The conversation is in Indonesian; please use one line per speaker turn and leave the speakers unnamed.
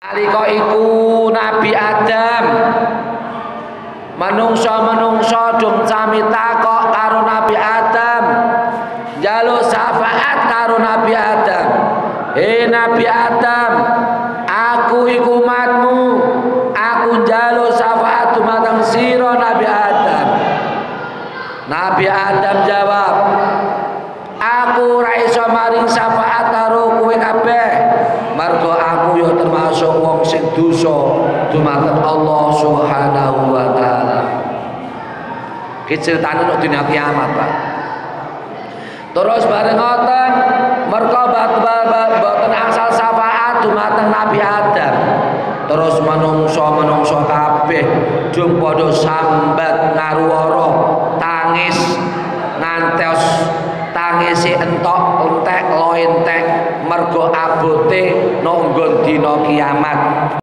Nalika iku Nabi Adam manungsa dung sami takok karo Nabi Adam, njaluk syafaat karo Nabi Adam. Nabi Adam, aku iku umatmu, aku njaluk syafaat dumateng sira Nabi Adam. Nabi Adam jawab, aku ora iso maring syafaat karo kowe kabeh, mergo aku ya termasuk wong sing dosa dumateng Allah Subhanahu wa taala. Ki critane nek dina kiamat, Pak. Terus bareng ngoten, mergo boten asal syafaat dumateng Nabi Adam. Terus manungsa kabeh dung padha sambat ngaruwara, tangis ngantos tangisi entek lo entek mergo abote nanggon dina kiamat.